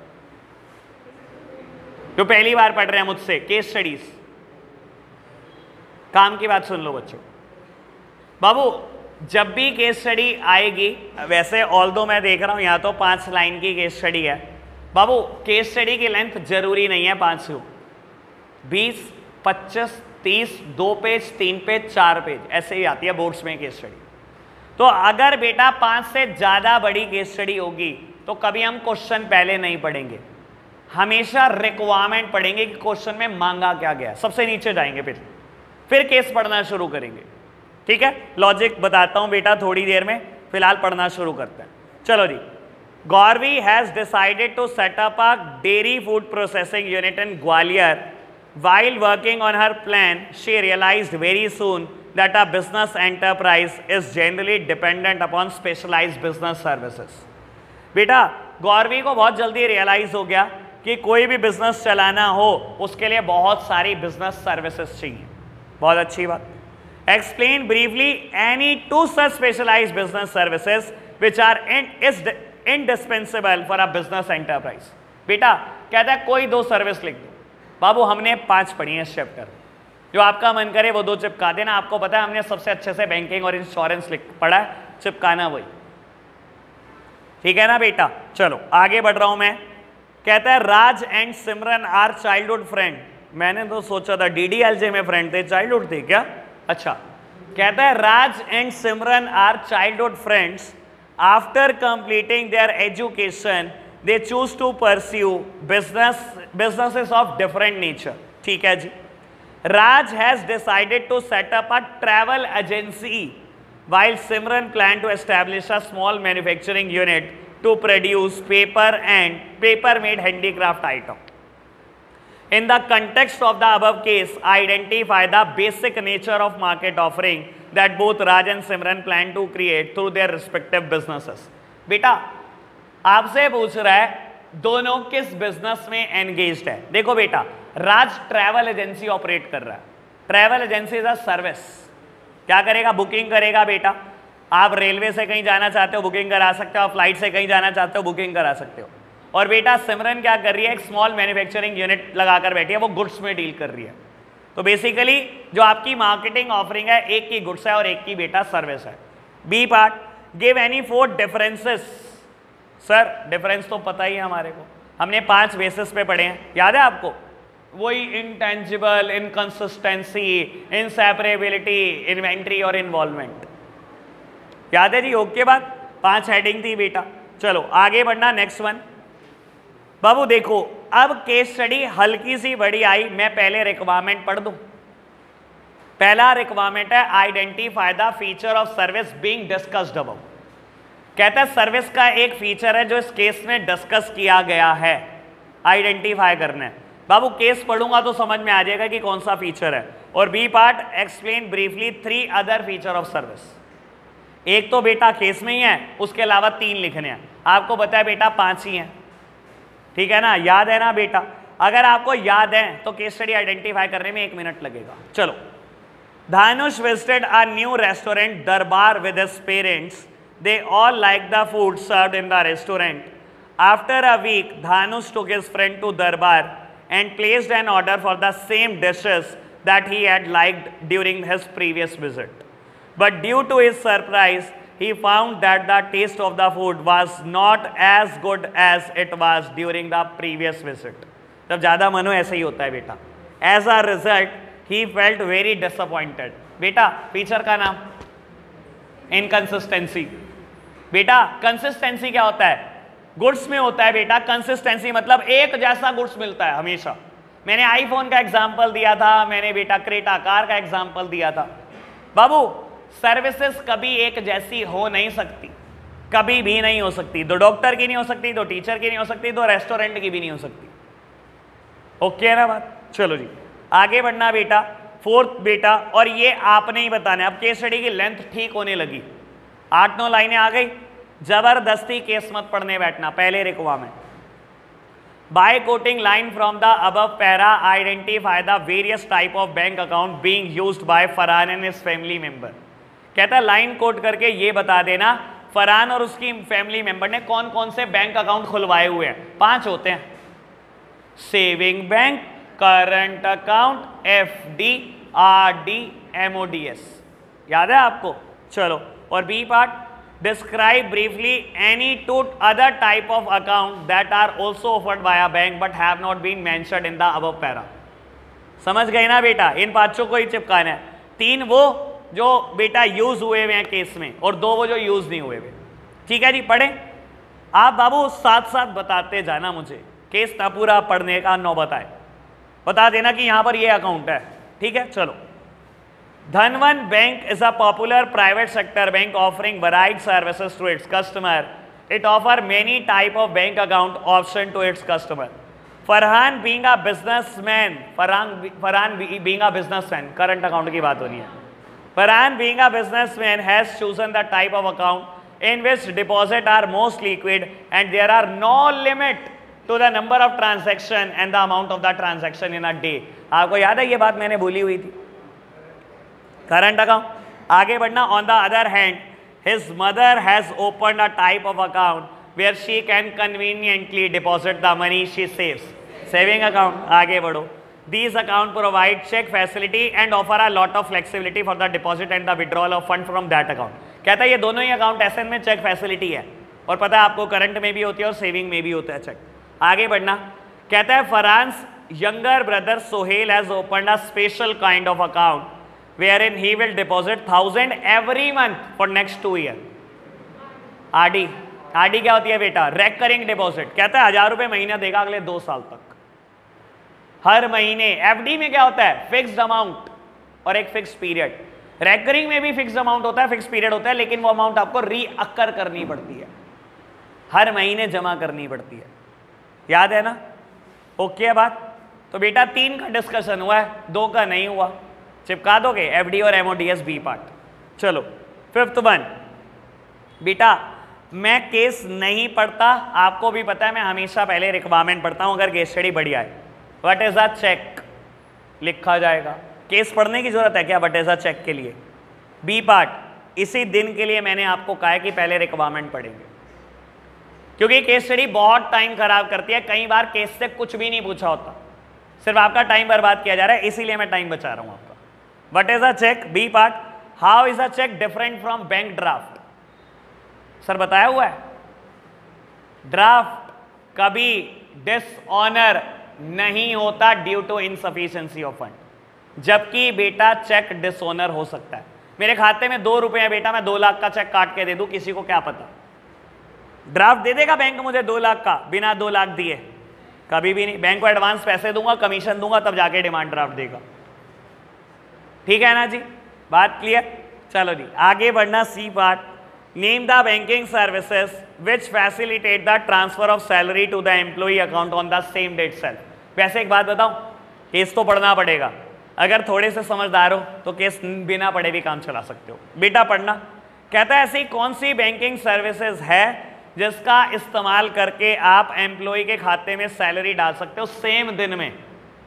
[SPEAKER 1] जो पहली बार पढ़ रहे हैं मुझसे केस स्टडीज। काम की बात सुन लो बच्चों। बाबू जब भी केस स्टडी आएगी, वैसे ऑल दो मैं देख रहा हूं यहाँ तो पांच लाइन की केस स्टडी है बाबू, केस स्टडी की लेंथ जरूरी नहीं है पांच सौ, बीस, पच्चीस, तीस, दो पेज, तीन पेज, चार पेज, ऐसे ही आती है बोर्ड्स में केस स्टडी। तो अगर बेटा पांच से ज्यादा बड़ी केस स्टडी होगी तो कभी हम क्वेश्चन पहले नहीं पढ़ेंगे, हमेशा रिक्वायरमेंट पढ़ेंगे कि क्वेश्चन में मांगा क्या गया, सबसे नीचे जाएंगे फिर फिर केस पढ़ना शुरू करेंगे। ठीक है, लॉजिक बताता हूं बेटा थोड़ी देर में, फिलहाल पढ़ना शुरू करते हैं। चलो जी, Gauravi has decided to set up a dairy food processing unit in Gwalior. While working on her plan, she realized very soon that a business enterprise is generally dependent upon specialized business services. बेटा गौरवी को बहुत जल्दी realise हो गया कि कोई भी business चलाना हो उसके लिए बहुत सारी बिजनेस सर्विसेज चाहिए। बहुत अच्छी बात। Explain briefly any two such specialized business services which are in, is indispensable for a business enterprise. बेटा कहता है कोई दो सर्विस लिख दो। बाबू हमने पांच पढ़ी है इस चैप्टर, जो आपका मन करे वो दो चिपका देना। आपको पता है हमने सबसे अच्छे से बैंकिंग और इंश्योरेंस लिख पढ़ा है, चिपकाना वही। ठीक है ना बेटा, चलो आगे बढ़ रहा हूं मैं। कहता है Raj and Simran are childhood friend. मैंने तो सोचा था डीडीएलजे में फ्रेंड थे, चाइल्डहुड थे क्या? अच्छा, कहता है Raj and Simran are childhood friends. After completing their education they choose to pursue business businesses of different nature. ठीक है जी। Raj has decided to set up a travel agency while Simran planned to establish a small manufacturing unit to produce paper and paper made handicraft item. In the context of the above case, identify the basic nature of market offering that both Raj and Simran plan to create through their respective businesses. बेटा आपसे पूछ रहा है दोनों किस business में engaged है। देखो बेटा, राज ट्रैवल एजेंसी ऑपरेट कर रहा है। Travel agency is a service. क्या करेगा? बुकिंग करेगा बेटा। आप रेलवे से कहीं जाना चाहते हो बुकिंग करा सकते हो, आप फ्लाइट से कहीं जाना चाहते हो बुकिंग करा सकते हो। और बेटा सिमरन क्या कर रही है? एक स्मॉल मैन्युफैक्चरिंग यूनिट लगाकर बैठी है, वो गुड्स में डील कर रही है। तो बेसिकली जो आपकी मार्केटिंग ऑफरिंग है, एक की गुड्स है और एक की बेटा सर्विस है। B part, give any four differences. Sir difference तो पता ही है हमारे को, हमने पांच बेसिस पे पढ़े हैं, याद है आपको? वही इंटेंजिबल, इनकंसिस्टेंसी, इनसेपरेबिलिटी, इन्वेंट्री और इन्वॉल्वमेंट। याद है जी? ओके बात, पांच हेडिंग थी बेटा। चलो आगे बढ़ना, नेक्स्ट वन। बाबू देखो, अब केस स्टडी हल्की सी बड़ी आई, मैं पहले रिक्वायरमेंट पढ़ दूं। पहला रिक्वायरमेंट है identify the feature of service being discussed above. कहता है सर्विस का एक फीचर है जो इस केस में डिस्कस किया गया है, आइडेंटिफाई करना है। बाबू केस पढ़ूंगा तो समझ में आ जाएगा कि कौन सा फीचर है। और B part, explain briefly three other feature of service. एक तो बेटा केस में ही है, उसके अलावा तीन लिखने हैं। आपको पता है बेटा पांच ही हैं, ठीक है ना? याद है ना बेटा? अगर आपको याद है तो केस स्टडी आइडेंटिफाई करने में एक मिनट लगेगा। चलो, Dhanush visited a new restaurant Darbar with his parents. They all liked the food served in the restaurant. After a week, Dhanush took his friend to Darbar and placed an order for the same dishes that he had liked during his previous visit. But due to his surprise, he found that the taste of the food was not as good as it was during the previous visit. जब ज़्यादा मनो ऐसे ही होता है बेटा। As a result, he felt very disappointed. बेटा feature का नाम इनकंसिस्टेंसी। बेटा कंसिस्टेंसी क्या होता है? गुड्स में होता है बेटा। कंसिस्टेंसी मतलब एक जैसा गुड्स मिलता है हमेशा। मैंने आईफोन का एग्जांपल दिया था, मैंने बेटा क्रेटा कार का एग्जांपल दिया था। बाबू सर्विसेज कभी एक जैसी हो नहीं सकती, कभी भी नहीं हो सकती। दो डॉक्टर की नहीं हो सकती, दो टीचर की नहीं हो सकती, दो रेस्टोरेंट की भी नहीं हो सकती। ओके है ना बात? चलो जी आगे बढ़ना बेटा। फोर्थ बेटा, और ये आपने ही बताना। अब केस स्टडी की लेंथ ठीक होने लगी, आठ नौ लाइनें आ गई। जबरदस्ती केस मत पढ़ने बैठना। पहले requirement, by quoting line from the above para identify the various type of bank account being used by Farhan and his family member. कहता है लाइन कोट करके ये बता देना फरहान और उसकी फैमिली मेंबर ने कौन कौन से बैंक अकाउंट खुलवाए हुए हैं। पांच होते हैं, saving bank, current account, F D, R D, M O D S. याद है आपको? चलो और B part, describe briefly any two other type of account that are also offered by a bank but have not been mentioned in the above para. समझ गए ना बेटा, इन पांचों को ही चिपकाना है। तीन वो जो बेटा यूज हुए हुए हैं केस में और दो वो जो यूज नहीं हुए हुए। ठीक है जी, पढ़े आप बाबू, साथ साथ बताते जाना मुझे, केस ना पूरा पढ़ने का नौबत आए, बता देना कि यहां पर ये अकाउंट है। ठीक है, चलो। Dhanwan bank is a popular private sector bank offering varied services to its customer. It offer many type of bank account option to its customer. Farhan being a businessman, Farhan Farhan being a businessman, current account की बात हो रही है। Farhan being a businessman has chosen the type of account in which deposit are most liquid and there are no limit to the number of transaction and the amount of the transaction in a day. आपको याद है ये बात मैंने बोली हुई थी। Current account, आगे बढ़ना। On the other hand his mother has opened a type of account where she can conveniently deposit the money she saves, saving account. आगे बढ़ो। These account provide check facility and offer a lot of flexibility for the deposit and the withdrawal of fund from that account. कहता है ये दोनों ही account ऐसे में check facility है और पता है आपको करंट में भी होती है और सेविंग में भी होता है चेक। आगे बढ़ना। कहता है Farhan's younger brother Sohail has opened a special kind of account wherein he will deposit thousand every month for next two year. RD, RD क्या होती है बेटा? Recurring deposit. कहता है हजार रुपए महीना देगा अगले दो साल तक, हर महीने। एफडी में क्या होता है? फिक्स्ड अमाउंट और एक फिक्स पीरियड। रेकरिंग में भी फिक्स्ड अमाउंट होता है, फिक्स पीरियड होता है, लेकिन वो अमाउंट आपको रीअकर करनी पड़ती है, हर महीने जमा करनी पड़ती है। याद है ना? ओके है बात? तो बेटा तीन का डिस्कशन हुआ है, दो का नहीं हुआ, चिपका दोगे एफडी और एमओडीएस बी पार्ट। चलो फिफ्थ वन। बेटा मैं केस नहीं पढ़ता, आपको भी पता है मैं हमेशा पहले रिक्वायरमेंट पढ़ता हूं अगर केस स्टडी बढ़िया है। व्हाट इज अ चेक लिखा जाएगा। केस पढ़ने की जरूरत है क्या व्हाट इज अ चेक के लिए? बी पार्ट इसी दिन के लिए मैंने आपको कहा है कि पहले रिक्वायरमेंट पढ़ेंगे, क्योंकि केस स्टडी बहुत टाइम खराब करती है। कई बार केस से कुछ भी नहीं पूछा होता, सिर्फ आपका टाइम बर्बाद किया जा रहा है, इसीलिए मैं टाइम बचा रहा हूं आपका। What is a cheque? B part. How is a cheque different from bank draft? Sir बताया हुआ है, ड्राफ्ट कभी डिसऑनर नहीं होता due to insufficiency of fund, जबकि बेटा चेक डिसऑनर हो सकता है। मेरे खाते में दो रुपए है बेटा, मैं दो लाख का चेक काट के दे दूं, किसी को क्या पता? ड्राफ्ट दे देगा बैंक मुझे दो लाख का बिना दो लाख दिए? कभी भी नहीं। बैंक को एडवांस पैसे दूंगा, कमीशन दूंगा, तब जाके डिमांड ड्राफ्ट देगा। ठीक है ना जी, बात क्लियर? चलो जी आगे बढ़ना। C part. Name the banking services which facilitate the transfer of salary to the employee account on the same date self. वैसे एक बात बताऊं, केस तो पढ़ना पड़ेगा, अगर थोड़े से समझदार हो तो केस बिना पढ़े भी काम चला सकते हो। बेटा पढ़ना। कहता है ऐसी कौन सी बैंकिंग सर्विसेज है जिसका इस्तेमाल करके आप एम्प्लॉय के खाते में सैलरी डाल सकते हो सेम दिन में?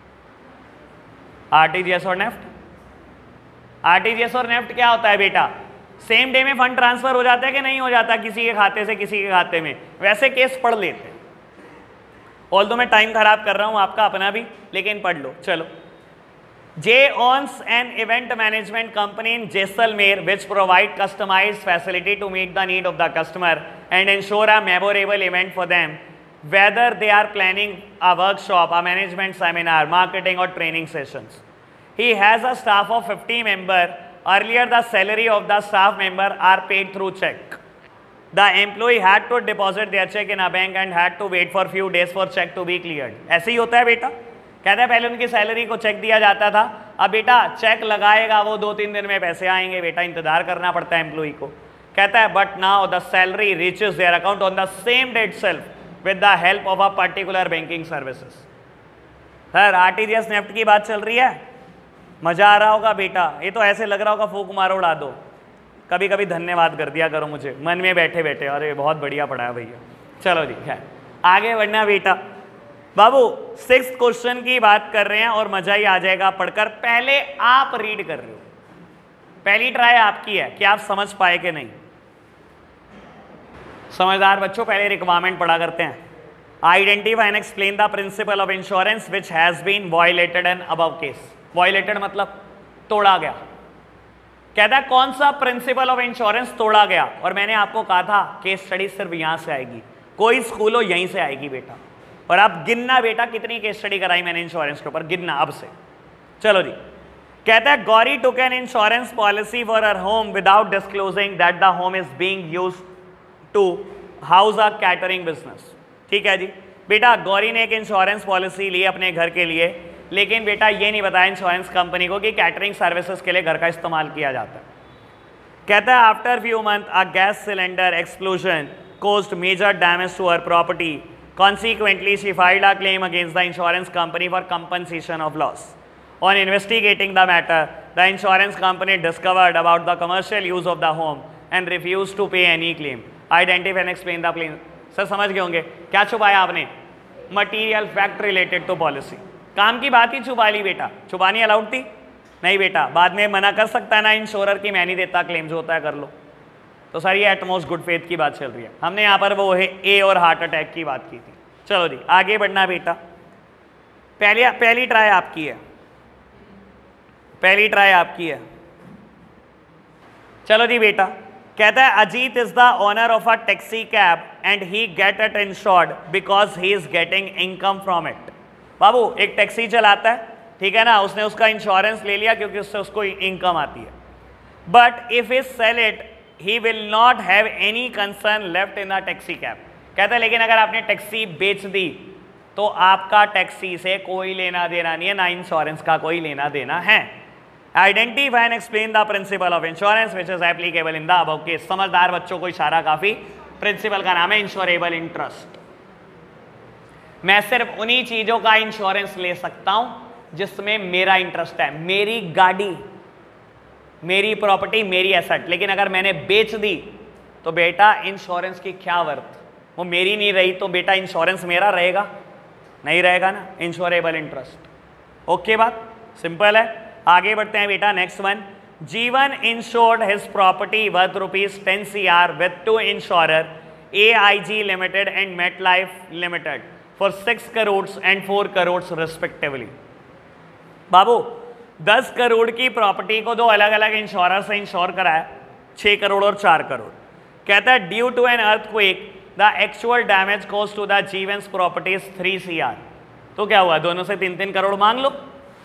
[SPEAKER 1] आरटीजीएस और नेफ्ट। आरटीजीएस और नेफ्ट क्या होता है बेटा? सेम डे में फंड ट्रांसफर हो जाता है कि नहीं हो जाता किसी के खाते से किसी के खाते में? वैसे केस पढ़ लेते, ऑल्दो मैं टाइम खराब कर रहा हूं आपका अपना भी, लेकिन पढ़ लो। चलो। J owns an event management company in Jaisalmer which provide customized facility to meet the need of the customer and ensure a memorable event for them, whether they are planning a workshop, a management seminar, marketing or training sessions. He has a staff of fifty members. Earlier, the salary of the staff member are paid through check. The employee had to deposit their check in a bank and had to wait for few days for check to be cleared. ऐसे ही होता है बेटा। कहते हैं पहले उनकी salary को check दिया जाता था, अब बेटा चेक लगाएगा वो दो तीन दिन में पैसे आएंगे बेटा, इंतजार करना पड़ता है एम्प्लॉई को। कहता है but now the salary reaches their account on the same date self with the help of a particular banking services. Sir RTGS NEFT की बात चल रही है, मजा आ रहा होगा बेटा, ये तो ऐसे लग रहा होगा फूक मारो उड़ा दो। कभी कभी धन्यवाद कर दिया करो मुझे मन में बैठे बैठे, अरे बहुत बढ़िया पढ़ाया भैया। चलो जी है आगे बढ़ना बेटा। बाबू सिक्स क्वेश्चन की बात कर रहे हैं और मजा ही आ जाएगा पढ़कर। पहले आप रीड कर रहे हो, पहली ट्राई आपकी है कि आप समझ पाए कि नहीं। समझदार बच्चों पहले रिक्वायरमेंट पढ़ा करते हैं। Identify and explain the principle of insurance which has been violated in above case. Violated मतलब तोड़ा गया। कहता है कौन सा प्रिंसिपल ऑफ इंश्योरेंस तोड़ा गया, और मैंने आपको कहा था केस स्टडी सिर्फ यहां से आएगी, कोई स्कूल हो यहीं से आएगी बेटा। और आप गिनना बेटा कितनी केस स्टडी कराई मैंने इंश्योरेंस के ऊपर, गिनना अब से। चलो जी, कहता है Gauri took an insurance policy for her home without disclosing that the home is being used to house a catering business. ठीक है जी बेटा, गौरी ने एक इंश्योरेंस पॉलिसी ली अपने घर के लिए, लेकिन बेटा ये नहीं बताया इंश्योरेंस कंपनी को कि कैटरिंग सर्विसेज के लिए घर का इस्तेमाल किया जाता है। कहता है after few month a gas cylinder explosion caused major damage to her property. Consequently, she filed a claim against the insurance company for compensation of loss. On investigating the matter, the insurance company discovered about the commercial use of the home and refused to pay any claim. Identify and explain the claim. Sir समझ गए होंगे क्या छुपाया आपने? Material fact related to policy. काम की बात ही छुपा ली बेटा, छुपानी अलाउड थी नहीं बेटा, बाद में मना कर सकता है ना इंश्योरर की मैं नहीं देता क्लेम, जो होता है कर लो। तो सर ये एटमोस्ट गुड फेथ की बात चल रही है, हमने यहाँ पर वो है ए और हार्ट अटैक की बात की थी। चलो जी आगे बढ़ना बेटा, पहली पहली ट्राई आपकी है, पहली ट्राई आपकी है। चलो जी बेटा, कहता है Ajit is the owner of a taxi cab and he get it insured because he is getting income from it. बाबू एक टैक्सी चलाता है, ठीक है ना, उसने उसका इंश्योरेंस ले लिया क्योंकि उससे उसको इनकम आती है, but if is sell it he will not have any concern left in a taxi cab. कहता है लेकिन अगर आपने टैक्सी बेच दी तो आपका टैक्सी से कोई लेना देना नहीं है, ना इंश्योरेंस का कोई लेना देना है। Identify and explain the principle of insurance which is applicable in the above case. समझदार बच्चों को इशारा काफी, प्रिंसिपल का नाम है इंश्योरेबल इंटरेस्ट। मैं सिर्फ उन्हीं चीजों का इंश्योरेंस ले सकता हूं जिसमें मेरा इंटरेस्ट है, मेरी गाड़ी, मेरी प्रॉपर्टी, मेरी एसेट। लेकिन अगर मैंने बेच दी तो बेटा इंश्योरेंस की क्या वर्थ, वो मेरी नहीं रही तो बेटा इंश्योरेंस मेरा रहेगा नहीं रहेगा ना, इंश्योरेबल इंटरेस्ट। ओके बात सिंपल है। आगे बढ़ते हैं बेटा, next one. Jeevan insured his property worth rupees ten C R with two insurer A I G limited and Met Life limited for six crore and four crore respectively. बाबू दस करोड़ की प्रॉपर्टी को दो अलग अलग इंश्योरर से इंश्योर कराया, छह करोड़ और चार करोड़। कहता है due to an earthquake the actual damage cause to the Jeevan's property is three C R. तो क्या हुआ, दोनों से तीन तीन करोड़ मांग लो।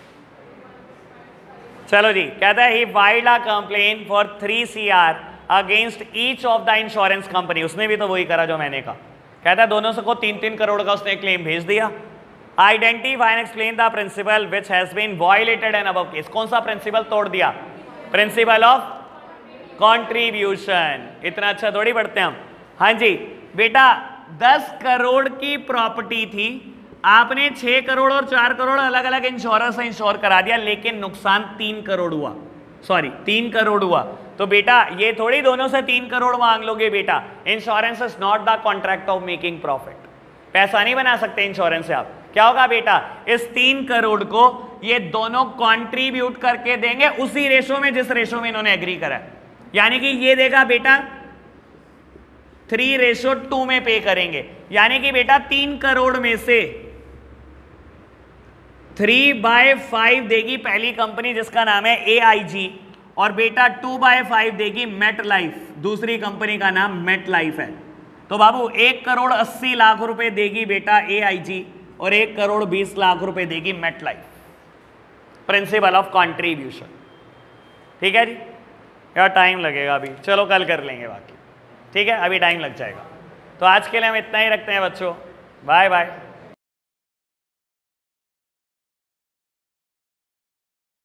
[SPEAKER 1] चलो जी, कहता है he filed a complain for three C R against each of the insurance company. उसने भी तो वही करा जो मैंने कहा। कहता है दोनों से को तीन तीन करोड़ का उसने क्लेम भेज दिया। Identify and explain the principle which has been violated in above case. कौन सा प्रिंसिपल तोड़ दिया? Principle of contribution. इतना अच्छा थोड़ी पढ़ते हैं हम। हाँ जी बेटा, दस करोड़ की प्रॉपर्टी थी, आपने छह करोड़ और चार करोड़ अलग अलग इंश्योरर से इंश्योर करा दिया, लेकिन नुकसान तीन करोड़ हुआ, सॉरी तीन करोड़ हुआ। तो बेटा ये थोड़ी दोनों से तीन करोड़ मांग लोगे बेटा। Insurance is not the contract of making profit. पैसा नहीं बना सकते इंश्योरेंस से आप। क्या होगा बेटा, इस तीन करोड़ को ये दोनों कंट्रीब्यूट करके देंगे उसी रेशो में जिस रेशो में इन्होंने एग्री करा है। यानी कि ये देगा बेटा थ्री रेशो टू में पे करेंगे। यानी कि बेटा तीन करोड़ में से थ्री बाय फाइव देगी पहली कंपनी जिसका नाम है ए आई जी, और बेटा टू बाय फाइव देगी मेट लाइफ, दूसरी कंपनी का नाम मेट लाइफ है। तो बाबू एक करोड़ अस्सी लाख रुपए देगी बेटा ए आई जी और एक करोड़ बीस लाख रुपए देगी Met Life. Principle of contribution. ठीक है जी, यार टाइम लगेगा अभी, चलो कल कर लेंगे बाकी। ठीक है, अभी टाइम लग जाएगा। तो आज के लिए हम इतना ही रखते हैं बच्चों, बाय बाय।